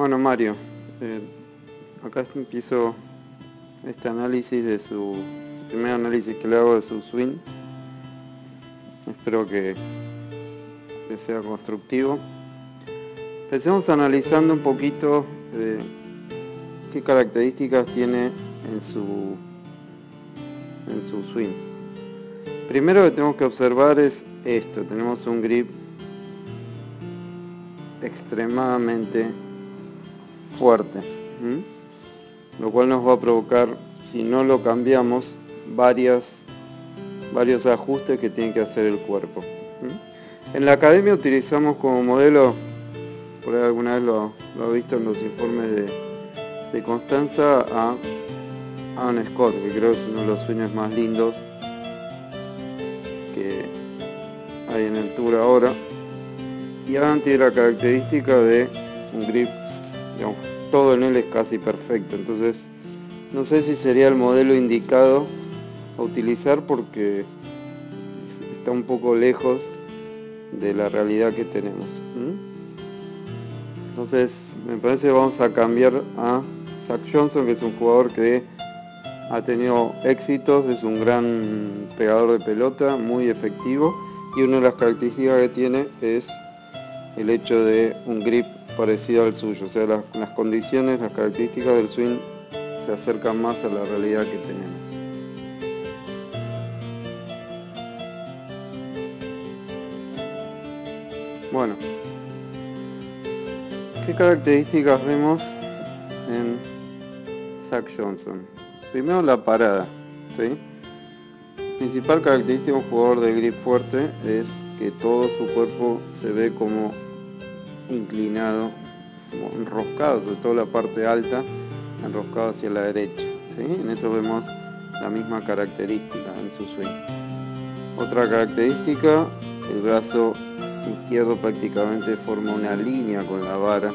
Bueno, Mario, eh, acá empiezo este análisis de su primer análisis que le hago de su swing. Espero que sea constructivo. Empecemos analizando un poquito de qué características tiene en su swing. Primero que tenemos que observar es esto: tenemos un grip extremadamente fuerte, lo cual nos va a provocar, si no lo cambiamos, varios ajustes que tiene que hacer el cuerpo. En la academia utilizamos como modelo, por ahí alguna vez lo he visto en los informes de Constanza, a Adam Scott, que creo que es uno de los swings más lindos que hay en el tour ahora. Y Adam tiene la característica de un grip, digamos, todo en él es casi perfecto. Entonces no sé si sería el modelo indicado a utilizar porque está un poco lejos de la realidad que tenemos. Entonces me parece que vamos a cambiar a Zach Johnson, que es un jugador que ha tenido éxitos, es un gran pegador de pelota, muy efectivo, y una de las características que tiene es el hecho de un grip parecido al suyo. O sea, las condiciones, las características del swing se acercan más a la realidad que tenemos. Bueno, ¿qué características vemos en Zach Johnson? Primero, la parada, ¿sí? La principal característica de un jugador de grip fuerte es que todo su cuerpo se ve como inclinado, como enroscado, sobre todo la parte alta, enroscado hacia la derecha, ¿sí? En eso vemos la misma característica en su swing. Otra característica, el brazo izquierdo prácticamente forma una línea con la vara.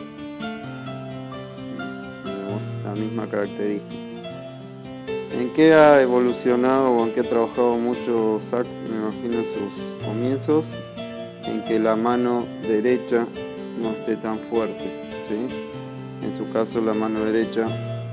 Vemos la misma característica. ¿En qué ha evolucionado o en qué ha trabajado mucho Zach? Me imagino en sus comienzos, en que la mano derecha no esté tan fuerte, ¿sí? En su caso, la mano derecha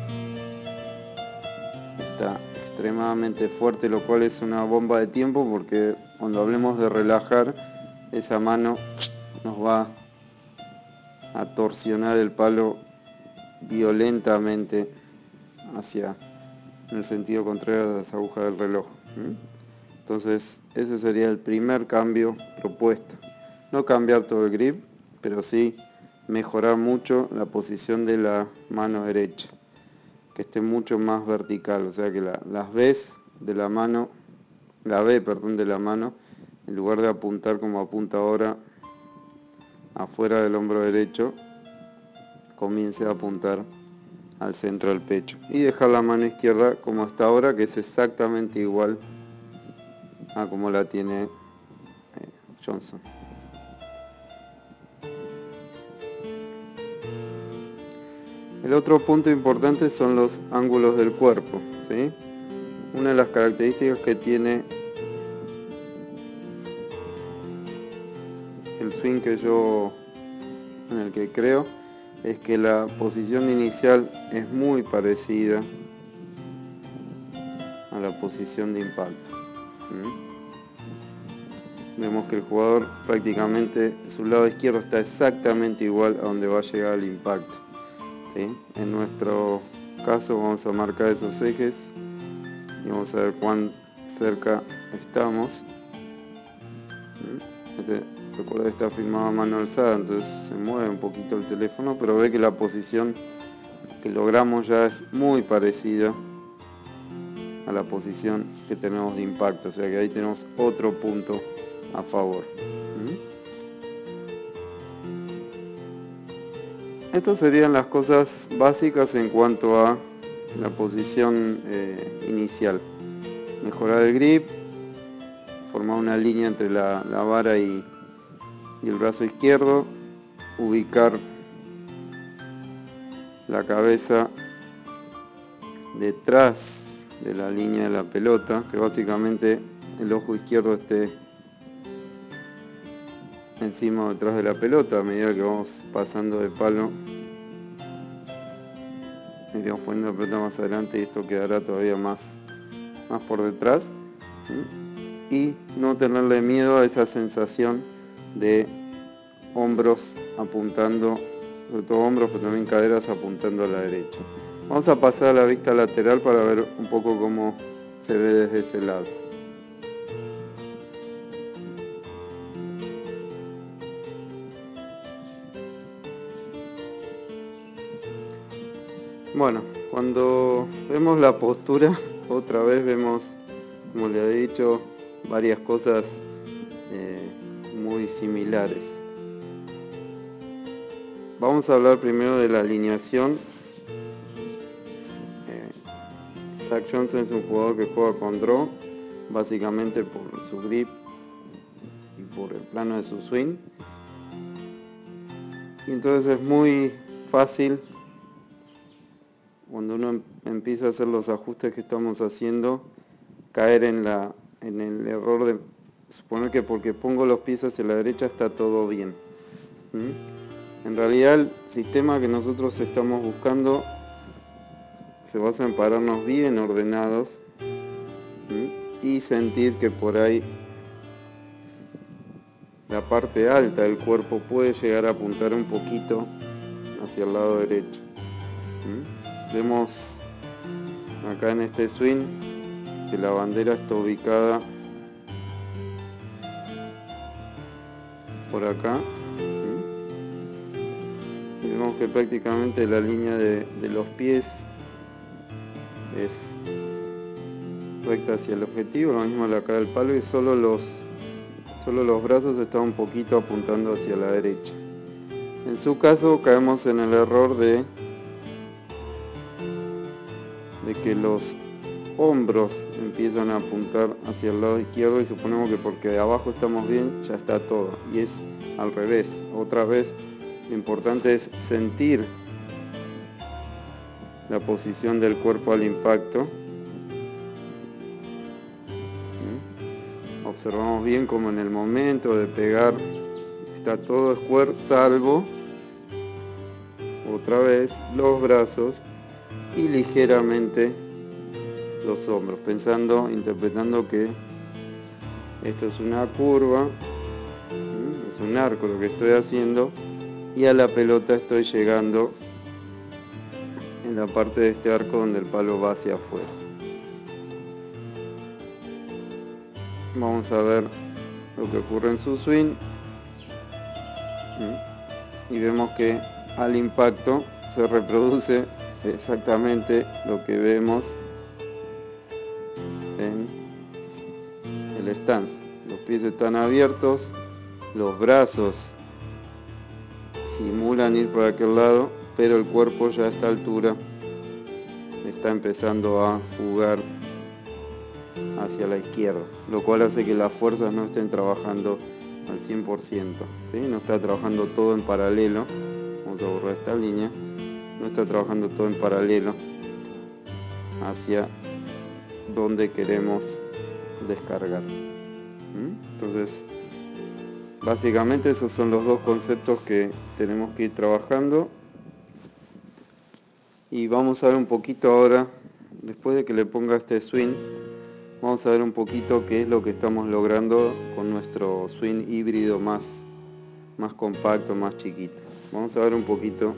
está extremadamente fuerte, lo cual es una bomba de tiempo, porque cuando hablemos de relajar, esa mano nos va a torsionar el palo violentamente hacia en el sentido contrario de las agujas del reloj. Entonces ese sería el primer cambio propuesto. No cambiar todo el grip, pero sí mejorar mucho la posición de la mano derecha, que esté mucho más vertical, o sea que las B's de la mano, la B, perdón, de la mano, en lugar de apuntar como apunta ahora afuera del hombro derecho, comience a apuntar al centro del pecho, y dejar la mano izquierda como hasta ahora, que es exactamente igual a como la tiene Johnson. El otro punto importante son los ángulos del cuerpo, ¿sí? Una de las características que tiene el swing en el que creo, es que la posición inicial es muy parecida a la posición de impacto. Vemos que el jugador prácticamente, su lado izquierdo está exactamente igual a donde va a llegar el impacto, ¿sí? En nuestro caso vamos a marcar esos ejes y vamos a ver cuán cerca estamos. Recuerda que está filmado a mano alzada, entonces se mueve un poquito el teléfono, pero ve que la posición que logramos ya es muy parecida a la posición que tenemos de impacto, o sea que ahí tenemos otro punto a favor. Estas serían las cosas básicas en cuanto a la posición inicial. Mejorar el grip, formar una línea entre la vara y el brazo izquierdo, ubicar la cabeza detrás de la línea de la pelota, que básicamente el ojo izquierdo esté encima o detrás de la pelota a medida que vamos pasando de palo iremos poniendo la pelota más adelante y esto quedará todavía más por detrás. Y no tenerle miedo a esa sensación de hombros apuntando, sobre todo hombros, pero también caderas apuntando a la derecha. Vamos a pasar a la vista lateral para ver un poco cómo se ve desde ese lado. Bueno, cuando vemos la postura, otra vez vemos, como le he dicho, varias cosas muy similares. Vamos a hablar primero de la alineación. Zach Johnson es un jugador que juega con draw, básicamente por su grip y por el plano de su swing. Y entonces es muy fácil, cuando uno empieza a hacer los ajustes que estamos haciendo, caer en el error de suponer que porque pongo los pies hacia la derecha está todo bien. En realidad el sistema que nosotros estamos buscando se basa en pararnos bien ordenados y sentir que por ahí la parte alta del cuerpo puede llegar a apuntar un poquito hacia el lado derecho. Vemos acá en este swing que la bandera está ubicada por acá. Y vemos que prácticamente la línea de los pies es recta hacia el objetivo, lo mismo la cara del palo, y solo los brazos están un poquito apuntando hacia la derecha. En su caso caemos en el error de que los hombros empiezan a apuntar hacia el lado izquierdo y suponemos que porque de abajo estamos bien ya está todo, y es al revés. Otra vez lo importante es sentir la posición del cuerpo al impacto. Observamos bien como en el momento de pegar está todo square, salvo otra vez los brazos y ligeramente los hombros, interpretando que esto es una curva, es un arco lo que estoy haciendo, y a la pelota estoy llegando en la parte de este arco donde el palo va hacia afuera. Vamos a ver lo que ocurre en su swing y vemos que al impacto se reproduce exactamente lo que vemos en el stance. Los pies están abiertos, los brazos simulan ir por aquel lado, pero el cuerpo ya a esta altura está empezando a fugar hacia la izquierda, lo cual hace que las fuerzas no estén trabajando al 100%, ¿sí? No está trabajando todo en paralelo. Vamos a borrar esta línea. No está trabajando todo en paralelo hacia donde queremos descargar. Entonces, básicamente esos son los dos conceptos que tenemos que ir trabajando. Y vamos a ver un poquito ahora, después de que le ponga este swing, vamos a ver un poquito qué es lo que estamos logrando con nuestro swing híbrido más compacto, más chiquito. Vamos a ver un poquito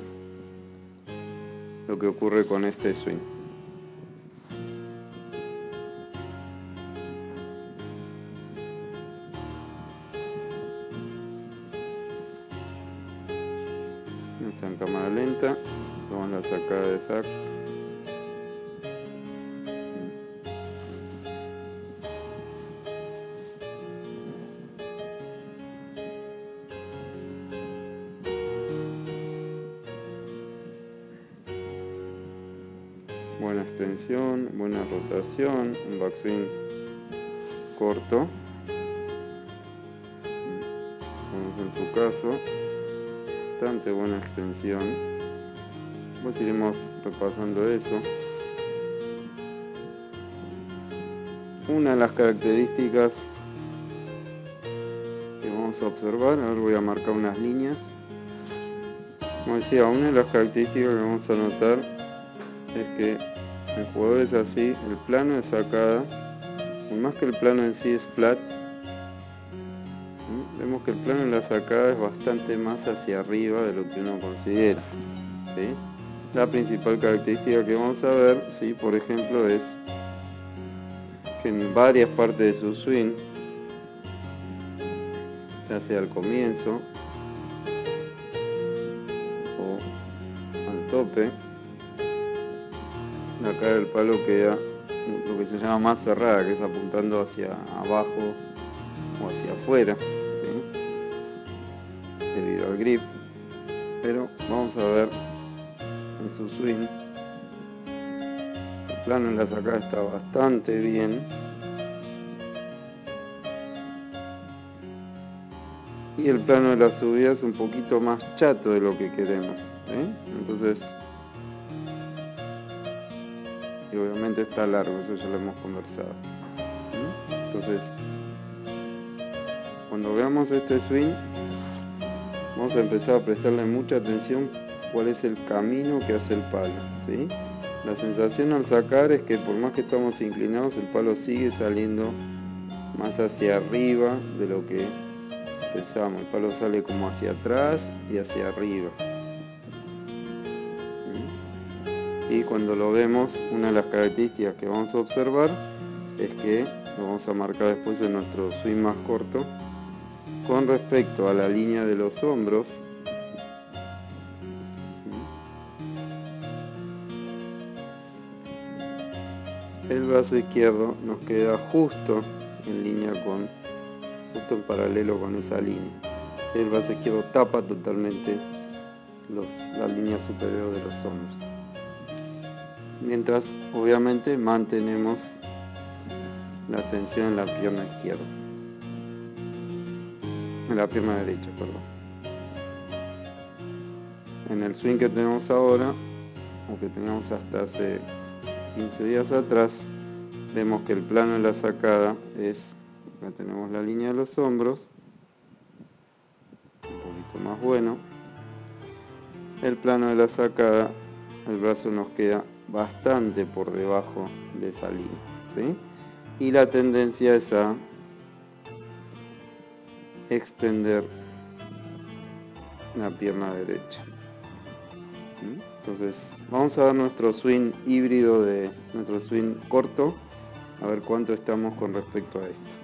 lo que ocurre con este swing. Está en cámara lenta, vamos a la sacada de Zach. Buena extensión, buena rotación, un backswing corto, como en su caso, bastante buena extensión. Pues iremos repasando eso. Una de las características que vamos a observar, ahora voy a marcar unas líneas. Como decía, una de las características que vamos a notar es que el jugador es así, el plano de sacada, por más que el plano en sí es flat, vemos que el plano en la sacada es bastante más hacia arriba de lo que uno considera, ¿sí? La principal característica que vamos a ver, ¿sí? Por ejemplo, es que en varias partes de su swing, ya sea al comienzo o al tope, la cara del palo queda lo que se llama más cerrada, que es apuntando hacia abajo o hacia afuera, ¿sí? Debido al grip. Pero vamos a ver en su swing, el plano en la sacada está bastante bien, y el plano de la subida es un poquito más chato de lo que queremos, ¿sí? Entonces, y obviamente está largo, eso ya lo hemos conversado, ¿sí? Entonces, cuando veamos este swing, vamos a empezar a prestarle mucha atención cuál es el camino que hace el palo, ¿sí? La sensación al sacar es que por más que estamos inclinados, el palo sigue saliendo más hacia arriba de lo que pensamos. El palo sale como hacia atrás y hacia arriba. Y cuando lo vemos, una de las características que vamos a observar es que lo vamos a marcar después en nuestro swing más corto. Con respecto a la línea de los hombros, el brazo izquierdo nos queda justo en línea justo en paralelo con esa línea. El brazo izquierdo tapa totalmente la línea superior de los hombros. Mientras obviamente mantenemos la tensión en la pierna izquierda. En la pierna derecha, perdón. En el swing que tenemos ahora, o que teníamos hasta hace 15 días atrás, vemos que el plano de la sacada es, acá tenemos la línea de los hombros, un poquito más bueno. El plano de la sacada, el brazo nos queda bastante por debajo de esa línea, ¿sí? Y la tendencia es a extender la pierna derecha. Entonces vamos a ver nuestro swing híbrido de nuestro swing corto, a ver cuánto estamos con respecto a esto.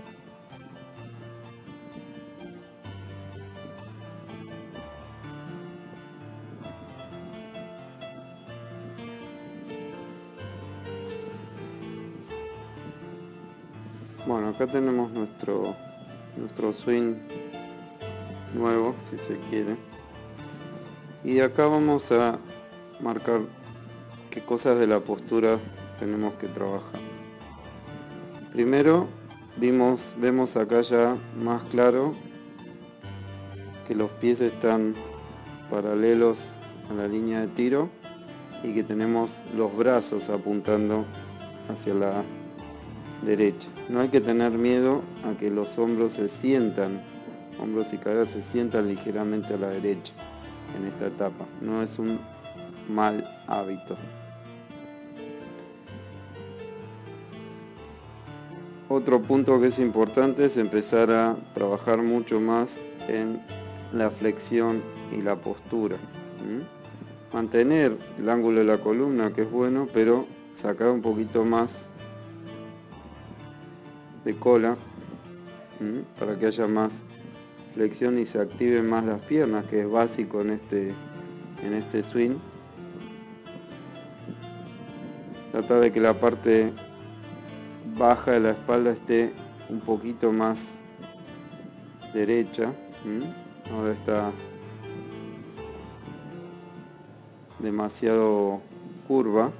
Bueno, acá tenemos nuestro swing nuevo, si se quiere. Y de acá vamos a marcar qué cosas de la postura tenemos que trabajar. Primero, vemos acá ya más claro que los pies están paralelos a la línea de tiro y que tenemos los brazos apuntando hacia la derecha. No hay que tener miedo a que los hombros y caderas se sientan ligeramente a la derecha en esta etapa. No es un mal hábito. Otro punto que es importante es empezar a trabajar mucho más en la flexión y la postura. Mantener el ángulo de la columna, que es bueno, pero sacar un poquito más de cola para que haya más flexión y se activen más las piernas, que es básico en este swing. Tratar de que la parte baja de la espalda esté un poquito más derecha. Ahora está demasiado curva,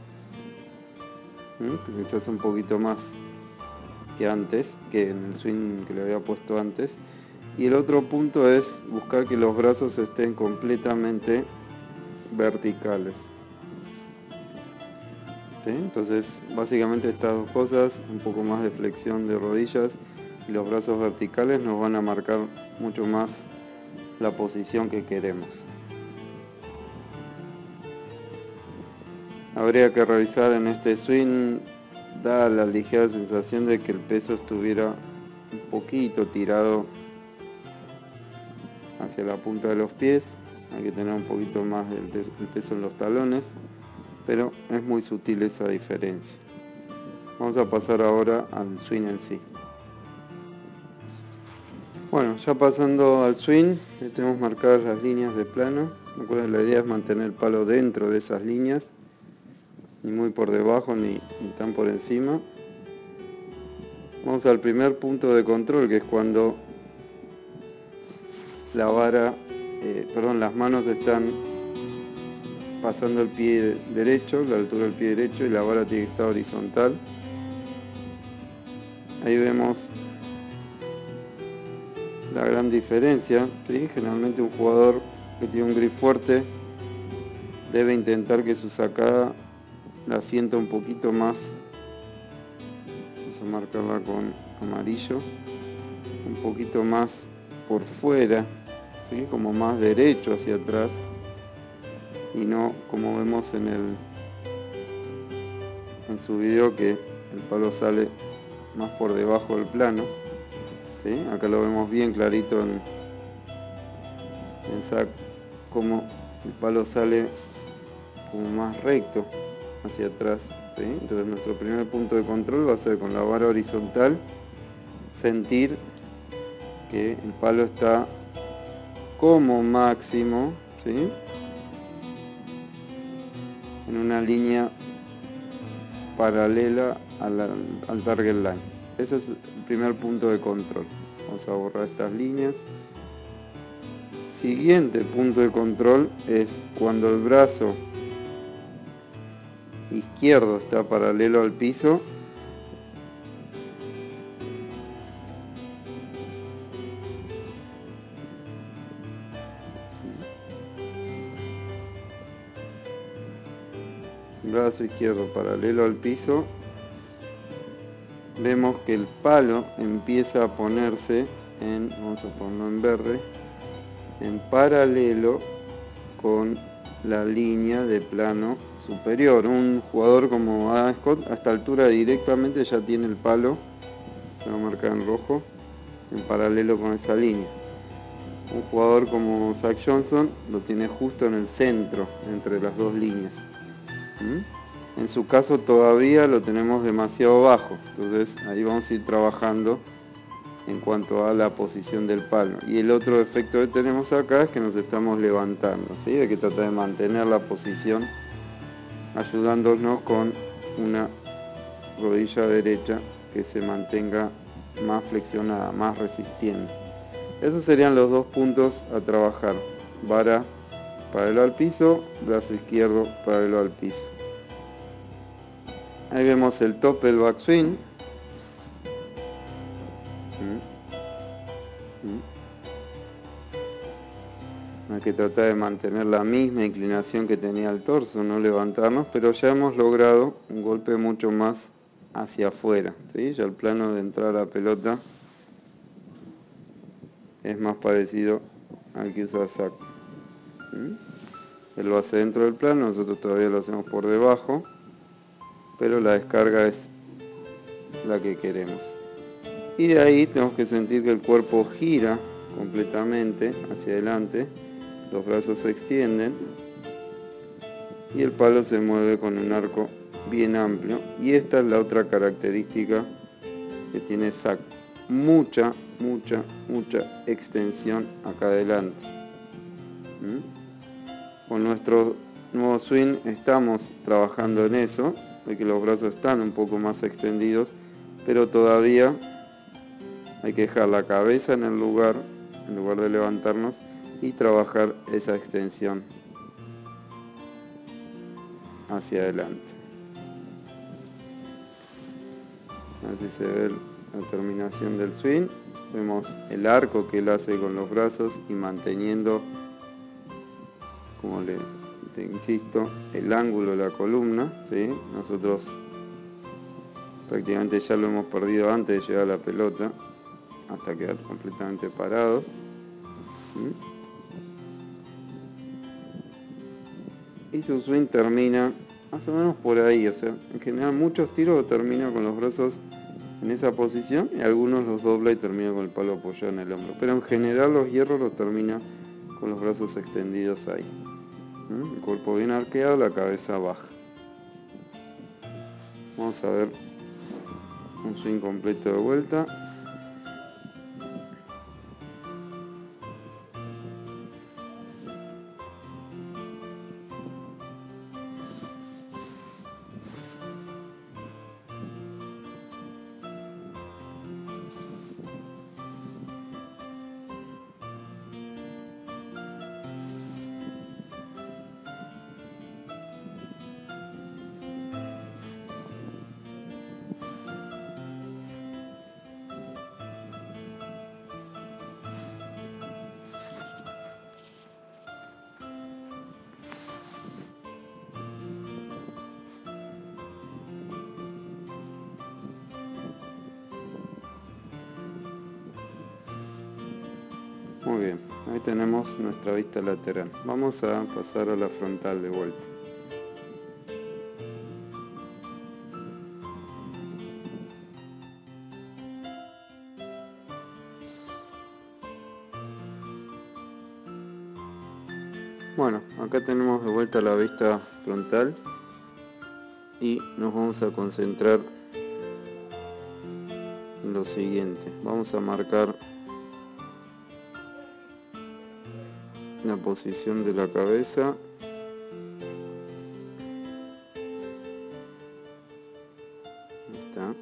quizás un poquito más que antes, que en el swing que le había puesto antes. Y el otro punto es buscar que los brazos estén completamente verticales. ¿Sí? Entonces, básicamente estas dos cosas, un poco más de flexión de rodillas y los brazos verticales, nos van a marcar mucho más la posición que queremos. Habría que revisar en este swing, da la ligera sensación de que el peso estuviera un poquito tirado hacia la punta de los pies. Hay que tener un poquito más del peso en los talones, pero es muy sutil esa diferencia. Vamos a pasar ahora al swing en sí. Bueno, ya pasando al swing, tenemos marcadas las líneas de plano. Recuerden, la idea es mantener el palo dentro de esas líneas, ni muy por debajo ni tan por encima. Vamos al primer punto de control, que es cuando la vara, las manos están pasando el pie derecho, la altura del pie derecho, y la vara tiene que estar horizontal. Ahí vemos la gran diferencia, ¿sí? Generalmente un jugador que tiene un grip fuerte debe intentar que su sacada la sienta un poquito más. Vamos a marcarla con amarillo, un poquito más por fuera, ¿sí? Como más derecho hacia atrás, y no como vemos en su video, que el palo sale más por debajo del plano, ¿sí? Acá lo vemos bien clarito en SAC, como el palo sale como más recto hacia atrás, ¿sí? Entonces nuestro primer punto de control va a ser con la vara horizontal sentir que el palo está como máximo, ¿sí? En una línea paralela al target line. Ese es el primer punto de control. Vamos a borrar estas líneas. Siguiente punto de control es cuando el brazo izquierdo está paralelo al piso, brazo izquierdo paralelo al piso, vemos que el palo empieza a ponerse vamos a ponerlo en verde, en paralelo con la línea de plano superior. Un jugador como Adam Scott a esta altura directamente ya tiene el palo, lo voy a marcar en rojo, en paralelo con esa línea. Un jugador como Zach Johnson lo tiene justo en el centro, entre las dos líneas. En su caso todavía lo tenemos demasiado bajo, entonces ahí vamos a ir trabajando en cuanto a la posición del palo. Y el otro efecto que tenemos acá es que nos estamos levantando, ¿sí? Hay que tratar de mantener la posición ayudándonos con una rodilla derecha que se mantenga más flexionada, más resistiendo. Esos serían los dos puntos a trabajar: vara paralelo al piso, brazo izquierdo paralelo al piso. Ahí vemos el top del backswing. Hay que tratar de mantener la misma inclinación que tenía el torso, no levantarnos, pero ya hemos logrado un golpe mucho más hacia afuera, ¿sí? Ya el plano de entrar a la pelota es más parecido al que usa Zach. Él lo hace dentro del plano, nosotros todavía lo hacemos por debajo, pero la descarga es la que queremos. Y de ahí tenemos que sentir que el cuerpo gira completamente hacia adelante, los brazos se extienden y el palo se mueve con un arco bien amplio. Y esta es la otra característica que tiene Zach: mucha extensión acá adelante. Con nuestro nuevo swing estamos trabajando en eso, de que los brazos están un poco más extendidos, pero todavía hay que dejar la cabeza en lugar de levantarnos, y trabajar esa extensión hacia adelante. A ver si se ve la terminación del swing. Vemos el arco que él hace con los brazos y manteniendo, como te insisto, el ángulo de la columna, ¿sí? Nosotros prácticamente ya lo hemos perdido antes de llegar a la pelota, hasta quedar completamente parados. Y su swing termina más o menos por ahí, o sea, en general muchos tiros lo termina con los brazos en esa posición y algunos los dobla y termina con el palo apoyado en el hombro, pero en general los hierros los termina con los brazos extendidos ahí. El cuerpo bien arqueado, la cabeza baja. Vamos a ver un swing completo de vuelta. Muy bien, ahí tenemos nuestra vista lateral. Vamos a pasar a la frontal de vuelta. Bueno, acá tenemos de vuelta la vista frontal y nos vamos a concentrar en lo siguiente. Vamos a marcar la posición de la cabeza. Ahí está.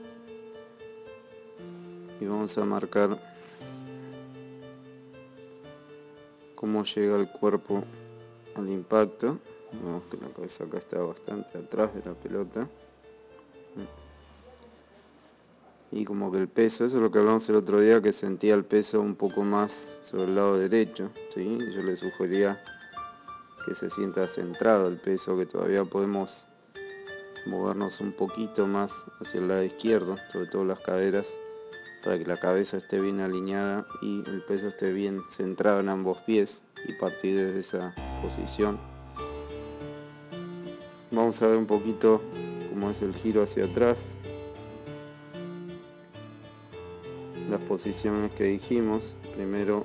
Y vamos a marcar cómo llega el cuerpo al impacto. Vemos que la cabeza acá está bastante atrás de la pelota. Y como que el peso, eso es lo que hablamos el otro día, que sentía el peso un poco más sobre el lado derecho, ¿sí? Yo le sugería que se sienta centrado el peso, que todavía podemos movernos un poquito más hacia el lado izquierdo, sobre todo las caderas, para que la cabeza esté bien alineada y el peso esté bien centrado en ambos pies y partir desde esa posición. Vamos a ver un poquito cómo es el giro hacia atrás. Las posiciones que dijimos, primero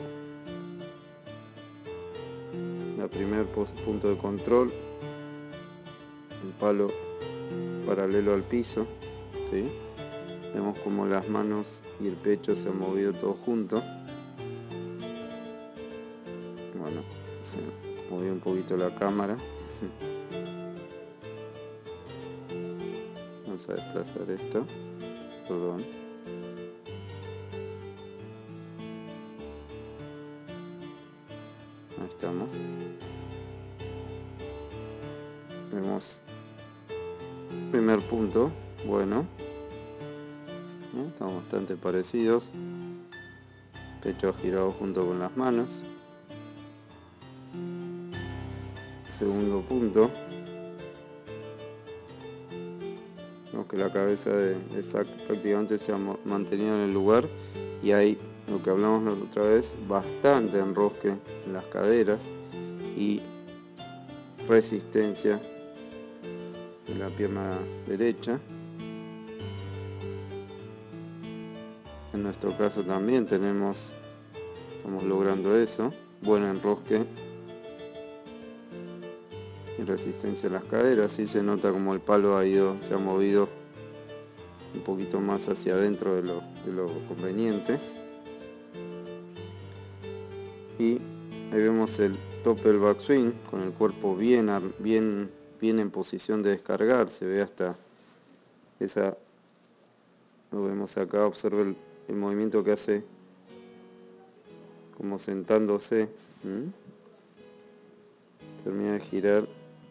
la primer punto de control, el palo paralelo al piso, ¿sí? Vemos como las manos y el pecho se han movido todos juntos. Bueno, se movió un poquito la cámara. Vamos a desplazar esto, perdón. Ahí estamos. Vemos primer punto, bueno, ¿no? Estamos bastante parecidos. Pecho girado junto con las manos. Segundo punto. Vemos que la cabeza de Zach prácticamente se ha mantenido en el lugar y hay, lo que hablamos la otra vez, bastante enrosque en las caderas y resistencia en la pierna derecha. En nuestro caso también estamos logrando eso, buen enrosque y resistencia en las caderas. Sí se nota como el palo se ha movido un poquito más hacia adentro de lo conveniente. Y ahí vemos el top del backswing con el cuerpo bien en posición de descargar. Se ve hasta esa, lo vemos acá, observa el movimiento que hace como sentándose. Termina de girar.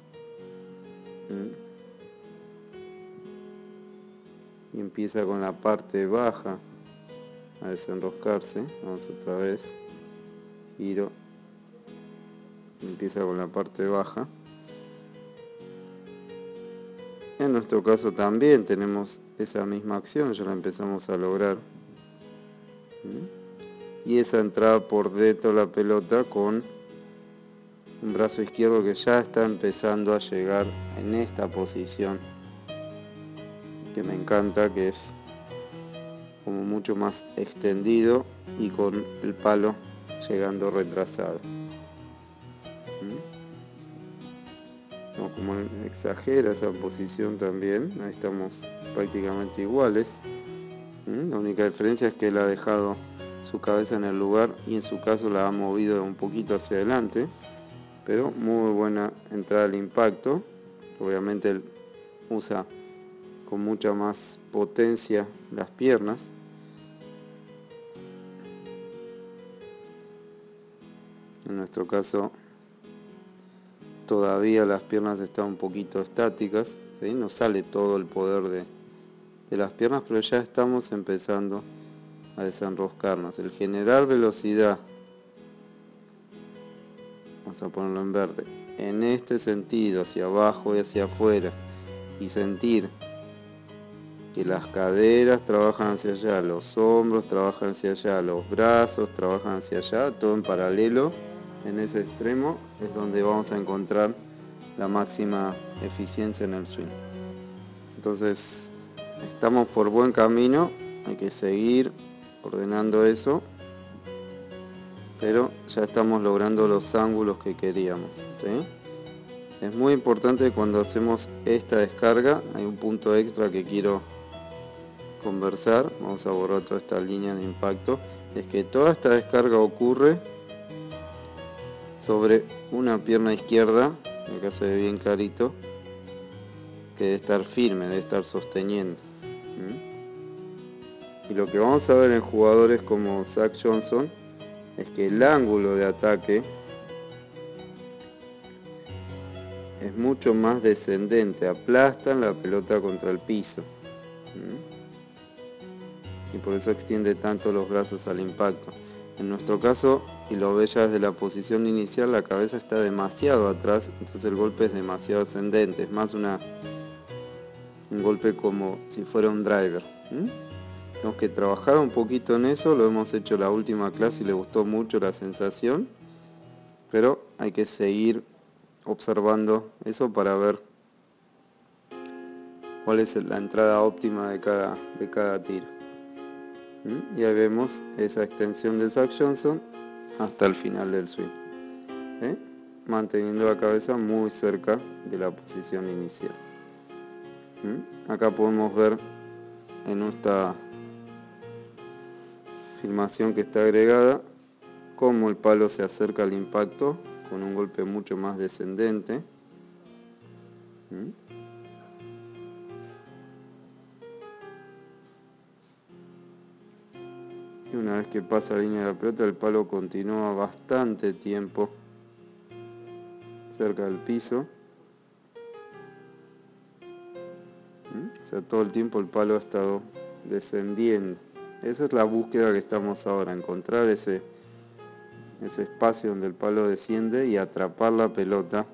Y empieza con la parte baja a desenroscarse. Vamos otra vez. Giro. Y empieza con la parte baja. En nuestro caso también tenemos esa misma acción, ya la empezamos a lograr. Y esa entrada por dentro de la pelota con un brazo izquierdo que ya está empezando a llegar en esta posición que me encanta, que es como mucho más extendido y con el palo llegando retrasado. No, como exagera esa posición también, ahí estamos prácticamente iguales. La única diferencia es que él ha dejado su cabeza en el lugar y en su caso la ha movido un poquito hacia adelante, pero muy buena entrada al impacto. Obviamente él usa con mucha más potencia las piernas. En nuestro caso todavía las piernas están un poquito estáticas, ¿sí? No sale todo el poder de las piernas, pero ya estamos empezando a desenroscarnos. El generar velocidad, vamos a ponerlo en verde, en este sentido, hacia abajo y hacia afuera, y sentir que las caderas trabajan hacia allá, los hombros trabajan hacia allá, los brazos trabajan hacia allá, todo en paralelo. En ese extremo es donde vamos a encontrar la máxima eficiencia en el swing. Entonces, estamos por buen camino, hay que seguir ordenando eso, pero ya estamos logrando los ángulos que queríamos, ¿sí? Es muy importante cuando hacemos esta descarga, hay un punto extra que quiero conversar, vamos a borrar toda esta línea de impacto, es que toda esta descarga ocurre sobre una pierna izquierda, acá se ve bien clarito, que debe estar firme, debe estar sosteniendo. Y lo que vamos a ver en jugadores como Zach Johnson es que el ángulo de ataque es mucho más descendente, aplastan la pelota contra el piso. Y por eso extiende tanto los brazos al impacto. En nuestro caso, y lo ves ya desde la posición inicial, la cabeza está demasiado atrás, entonces el golpe es demasiado ascendente, es más un golpe como si fuera un driver. Tenemos que trabajar un poquito en eso, lo hemos hecho la última clase y le gustó mucho la sensación, pero hay que seguir observando eso para ver cuál es la entrada óptima de cada tiro. Y ahí vemos esa extensión de Zach Johnson hasta el final del swing, manteniendo la cabeza muy cerca de la posición inicial. Acá podemos ver en esta filmación que está agregada cómo el palo se acerca al impacto con un golpe mucho más descendente. Y una vez que pasa la línea de la pelota, el palo continúa bastante tiempo cerca del piso. O sea, todo el tiempo el palo ha estado descendiendo. Esa es la búsqueda que estamos ahora, encontrar ese espacio donde el palo desciende y atrapar la pelota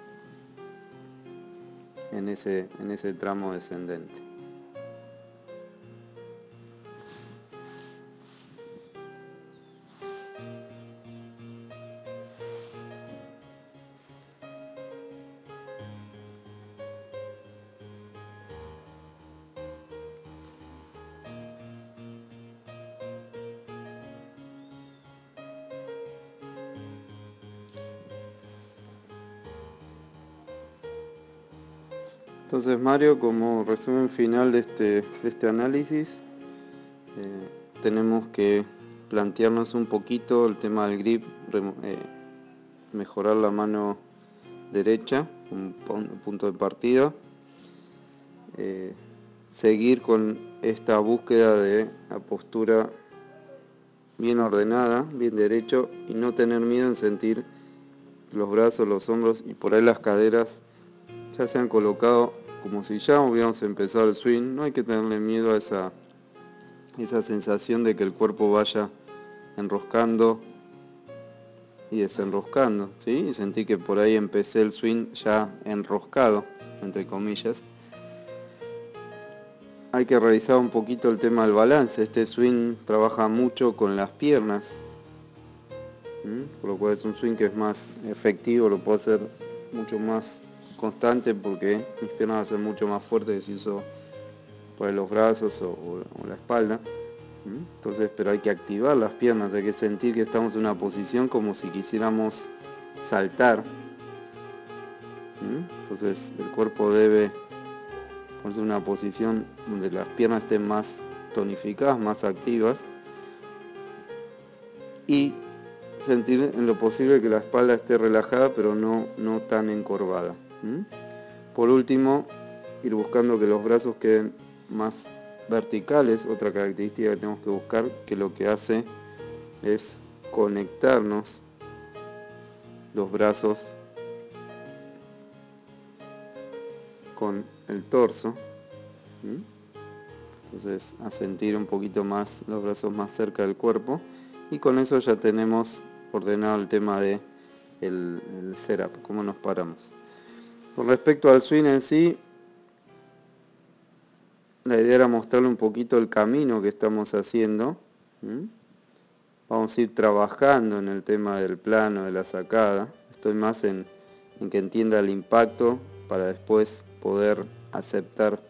en ese tramo descendente. Entonces, Mario, como resumen final de este análisis, tenemos que plantearnos un poquito el tema del grip, mejorar la mano derecha, un punto de partida, seguir con esta búsqueda de la postura bien ordenada, bien derecho, y no tener miedo en sentir los brazos, los hombros y por ahí las caderas ya se han colocado como si ya hubiéramos empezado el swing. No hay que tenerle miedo a esa sensación de que el cuerpo vaya enroscando y desenroscando, ¿sí? Y sentí que por ahí empecé el swing ya enroscado, entre comillas. Hay que revisar un poquito el tema del balance. Este swing trabaja mucho con las piernas, Por lo cual es un swing que es más efectivo, lo puedo hacer mucho más constante porque mis piernas van a ser mucho más fuertes si uso por los brazos o la espalda. Entonces, pero hay que activar las piernas, hay que sentir que estamos en una posición como si quisiéramos saltar. Entonces el cuerpo debe ponerse en una posición donde las piernas estén más tonificadas, más activas, y sentir en lo posible que la espalda esté relajada pero no tan encorvada. Por último, ir buscando que los brazos queden más verticales. Otra característica que tenemos que buscar, que lo que hace es conectarnos los brazos con el torso. Entonces, a sentir un poquito más los brazos más cerca del cuerpo, y con eso ya tenemos ordenado el tema de el setup, cómo nos paramos. Con respecto al swing en sí, la idea era mostrarle un poquito el camino que estamos haciendo. Vamos a ir trabajando en el tema del plano, de la sacada. Estoy más en que entienda el impacto para después poder aceptar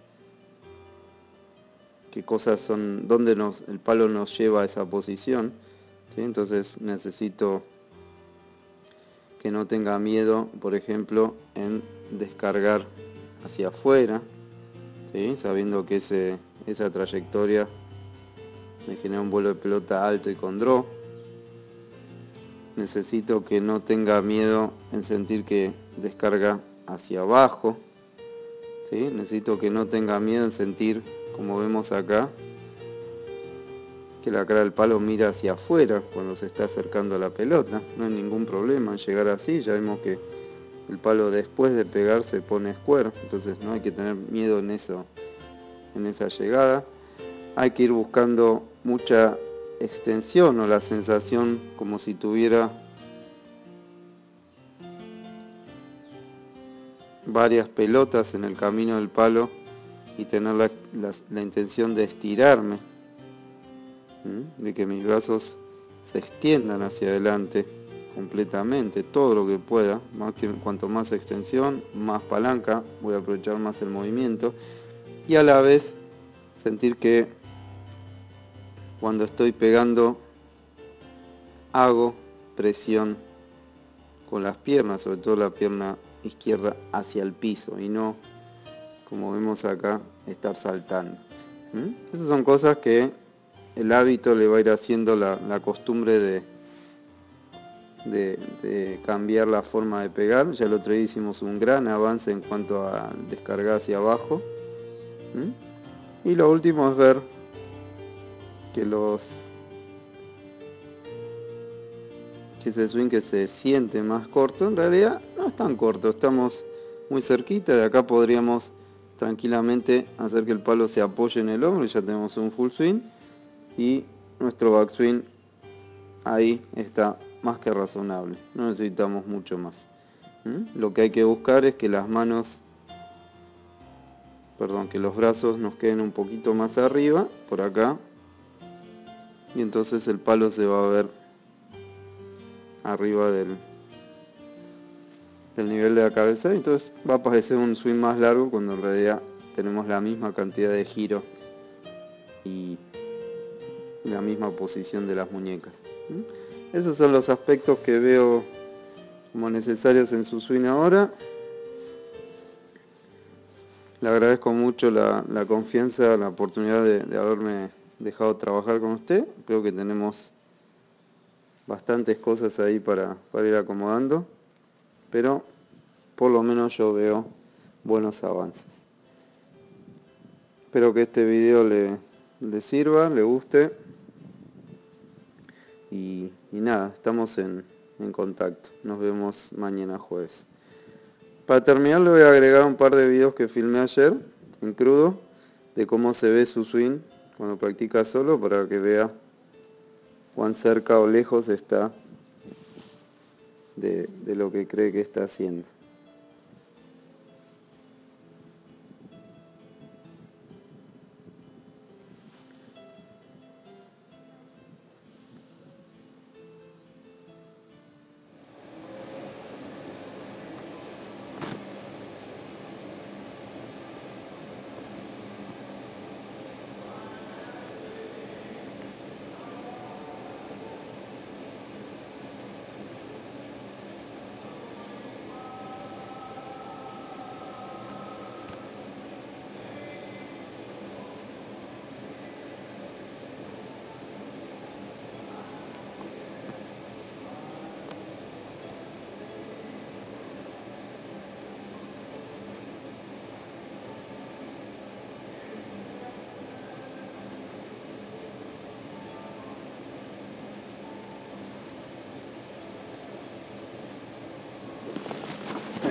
qué cosas son, dónde el palo nos lleva a esa posición. ¿Sí? Entonces necesito que no tenga miedo, por ejemplo, en descargar hacia afuera, ¿sí? Sabiendo que esa trayectoria me genera un vuelo de pelota alto y con draw. Necesito que no tenga miedo en sentir que descarga hacia abajo, ¿sí? Necesito que no tenga miedo en sentir, como vemos acá, que la cara del palo mira hacia afuera cuando se está acercando a la pelota. No hay ningún problema en llegar así. Ya vemos que el palo después de pegar se pone square, entonces no hay que tener miedo en esa llegada. Hay que ir buscando mucha extensión o la sensación como si tuviera varias pelotas en el camino del palo y tener la intención de estirarme, de que mis brazos se extiendan hacia adelante completamente, todo lo que pueda. Cuanto más extensión, más palanca, voy a aprovechar más el movimiento, y a la vez sentir que cuando estoy pegando hago presión con las piernas, sobre todo la pierna izquierda hacia el piso, y no, como vemos acá, estar saltando. Esas son cosas que el hábito le va a ir haciendo la costumbre de cambiar la forma de pegar. Ya el otro día hicimos un gran avance en cuanto a descargar hacia abajo. Y lo último es ver que ese swing que se siente más corto, en realidad no es tan corto, estamos muy cerquita. De acá podríamos tranquilamente hacer que el palo se apoye en el hombro y ya tenemos un full swing, y nuestro backswing ahí está más que razonable, no necesitamos mucho más. Lo que hay que buscar es que que los brazos nos queden un poquito más arriba, por acá, y entonces el palo se va a ver arriba del nivel de la cabeza, entonces va a parecer un swing más largo cuando en realidad tenemos la misma cantidad de giro y la misma posición de las muñecas. Esos son los aspectos que veo como necesarios en su swing ahora. Le agradezco mucho la confianza, la oportunidad de haberme dejado trabajar con usted. Creo que tenemos bastantes cosas ahí para ir acomodando, pero por lo menos yo veo buenos avances. Espero que este video le sirva, le guste, y nada, estamos en contacto. Nos vemos mañana jueves. Para terminar, le voy a agregar un par de videos que filmé ayer en crudo de cómo se ve su swing cuando practica solo, para que vea cuán cerca o lejos está de lo que cree que está haciendo.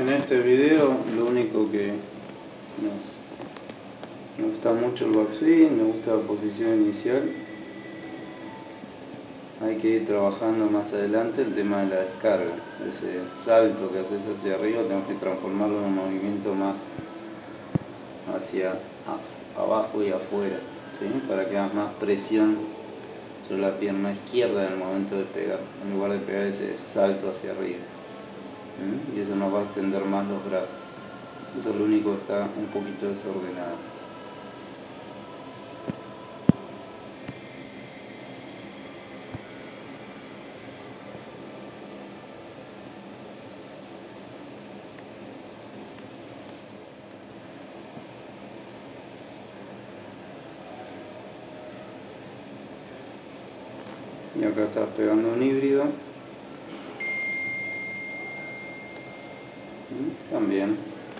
En este video lo único que me gusta mucho el backswing, me gusta la posición inicial. Hay que ir trabajando más adelante el tema de la descarga, ese salto que haces hacia arriba, tenemos que transformarlo en un movimiento más hacia abajo y afuera, ¿sí? Para que hagas más presión sobre la pierna izquierda en el momento de pegar, en lugar de pegar ese salto hacia arriba. Y eso nos va a extender más los brazos. Eso es lo único que está un poquito desordenado. Y acá estás pegando un híbrido. También.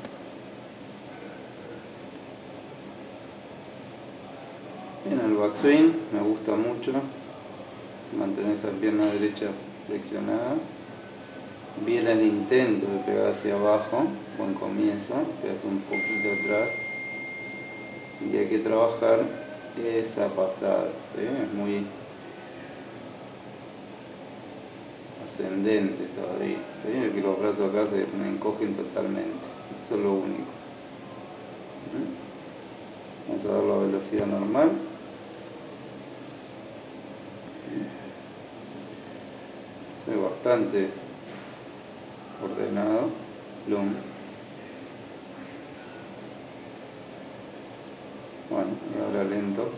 En el backswing me gusta mucho mantener esa pierna derecha flexionada. Bien el intento de pegar hacia abajo, buen comienzo, pegaste un poquito atrás. Y hay que trabajar esa pasada, ¿sí? Es muy ascendente todavía, ¿sí? Que los brazos acá se me encogen totalmente, eso es lo único. Vamos a ver la velocidad normal. Soy bastante ordenado, plum. Bueno, y ahora lento.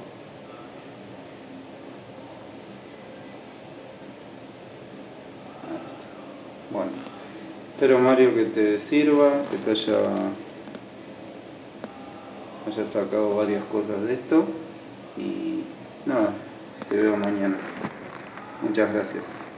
Bueno, espero, Mario, que te sirva, que te hayas sacado varias cosas de esto y nada, te veo mañana. Muchas gracias.